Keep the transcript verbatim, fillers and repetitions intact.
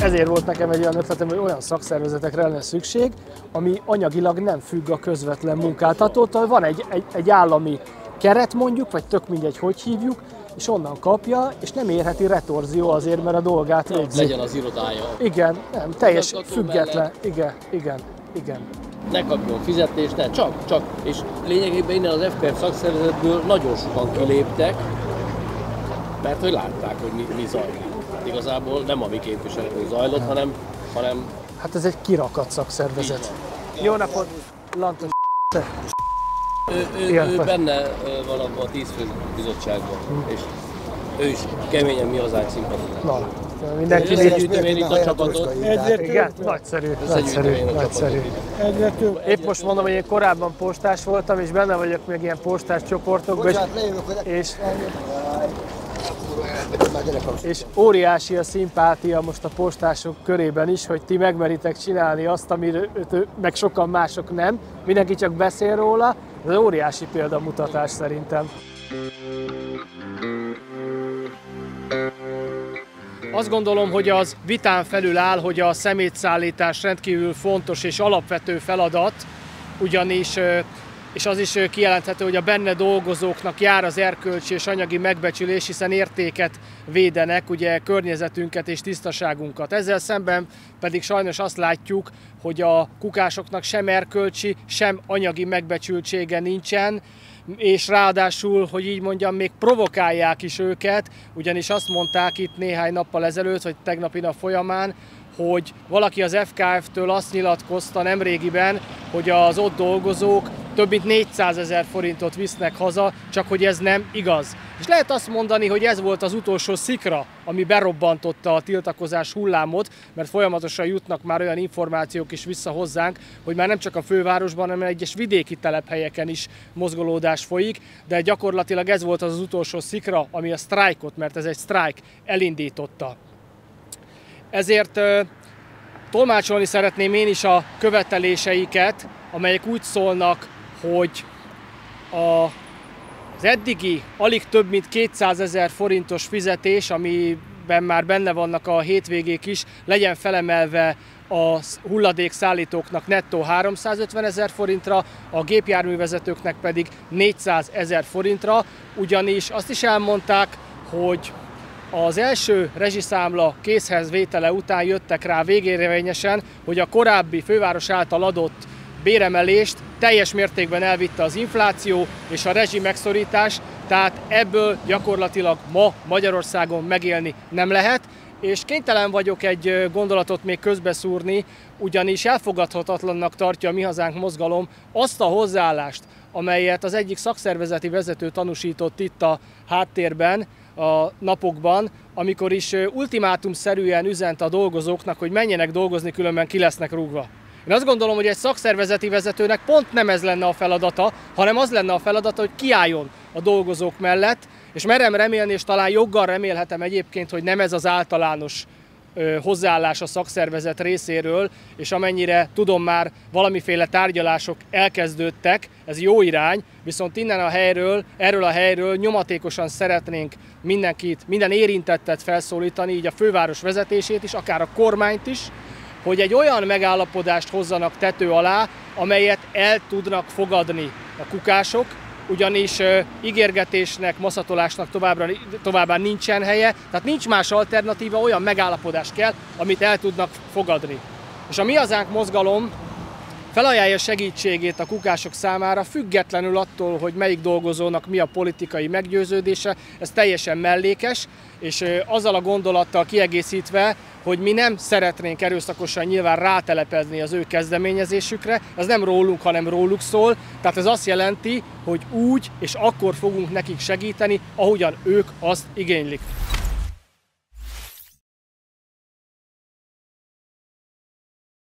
ezért volt nekem egy olyan ötletem, hogy olyan szakszervezetekre lenne szükség, ami anyagilag nem függ a közvetlen munkáltatótól. Van egy, egy, egy állami keret mondjuk, vagy tök mindegy, hogy hívjuk, és onnan kapja, és nem érheti retorzió azért, mert a dolgát végzi. Legyen az irodája. Igen, nem, teljes független. Igen, igen, igen. Ne kapjon fizetést, ne, csak, csak. És lényegében innen az ef ká ef szakszervezetből nagyon sokan kiléptek, mert hogy látták, hogy mi, mi zajlik. Igazából nem a mi képviselők zajlott, nem. hanem, hanem... Hát ez egy kirakat szakszervezet. Jó napot, Lantos. Ő, ő, ő benne van a tíz fő bizottságban, hmm. és ő is keményen mi hazánk szimpatizál. Na, mindenki összegyűjtöm én itt a csapatot. Igen, nagyszerű, nagyszerű, nagyszerű. Épp most mondom, hogy én korábban postás voltam, és benne vagyok még ilyen postás csoportokban, és, és óriási a szimpátia most a postások körében is, hogy ti megmeritek csinálni azt, amiről meg sokan mások nem. Mindenki csak beszél róla, ez óriási példamutatás szerintem. Azt gondolom, hogy az vitán felül áll, hogy a szemétszállítás rendkívül fontos és alapvető feladat, ugyanis, és az is kijelenthető, hogy a benne dolgozóknak jár az erkölcsi és anyagi megbecsülés, hiszen értéket védenek, ugye környezetünket és tisztaságunkat. Ezzel szemben pedig sajnos azt látjuk, hogy a kukásoknak sem erkölcsi, sem anyagi megbecsültsége nincsen, és ráadásul, hogy így mondjam, még provokálják is őket, ugyanis azt mondták itt néhány nappal ezelőtt, vagy tegnapi nap folyamán, hogy valaki az ef ká eftől azt nyilatkozta nemrégiben, hogy az ott dolgozók több mint négyszázezer forintot visznek haza, csak hogy ez nem igaz. És lehet azt mondani, hogy ez volt az utolsó szikra, ami berobbantotta a tiltakozás hullámot, mert folyamatosan jutnak már olyan információk is vissza hozzánk, hogy már nem csak a fővárosban, hanem egyes vidéki telephelyeken is mozgolódás folyik, de gyakorlatilag ez volt az, az utolsó szikra, ami a sztrájkot, mert ez egy sztrájk, elindította. Ezért uh, tolmácsolni szeretném én is a követeléseiket, amelyek úgy szólnak, hogy a, az eddigi alig több mint kétszázezer forintos fizetés, amiben már benne vannak a hétvégék is, legyen felemelve a hulladékszállítóknak nettó háromszázötvenezer forintra, a gépjárművezetőknek pedig négyszázezer forintra, ugyanis azt is elmondták, hogy az első rezsiszámla készhez vétele után jöttek rá végérvényesen, hogy a korábbi főváros által adott béremelést teljes mértékben elvitte az infláció és a rezsi megszorítás, tehát ebből gyakorlatilag ma Magyarországon megélni nem lehet, és kénytelen vagyok egy gondolatot még közbeszúrni, ugyanis elfogadhatatlannak tartja a Mi Hazánk mozgalom azt a hozzáállást, amelyet az egyik szakszervezeti vezető tanúsított itt a háttérben, a napokban, amikor is ultimátumszerűen üzent a dolgozóknak, hogy menjenek dolgozni, különben ki lesznek rúgva. Én azt gondolom, hogy egy szakszervezeti vezetőnek pont nem ez lenne a feladata, hanem az lenne a feladata, hogy kiálljon a dolgozók mellett, és merem remélni, és talán joggal remélhetem egyébként, hogy nem ez az általános hozzáállás a szakszervezet részéről, és amennyire tudom, már valamiféle tárgyalások elkezdődtek, ez jó irány, viszont innen a helyről, erről a helyről nyomatékosan szeretnénk mindenkit, minden érintettet felszólítani, így a főváros vezetését is, akár a kormányt is, hogy egy olyan megállapodást hozzanak tető alá, amelyet el tudnak fogadni a kukások, ugyanis uh, ígérgetésnek, maszatolásnak továbbra, továbbá nincsen helye, tehát nincs más alternatíva, olyan megállapodás kell, amit el tudnak fogadni. És a Mi Hazánk mozgalom felajánlja segítségét a kukások számára, függetlenül attól, hogy melyik dolgozónak mi a politikai meggyőződése, ez teljesen mellékes, és uh, azzal a gondolattal kiegészítve, hogy mi nem szeretnénk erőszakosan nyilván rátelepezni az ő kezdeményezésükre, ez nem rólunk, hanem róluk szól, tehát ez azt jelenti, hogy úgy és akkor fogunk nekik segíteni, ahogyan ők azt igénylik.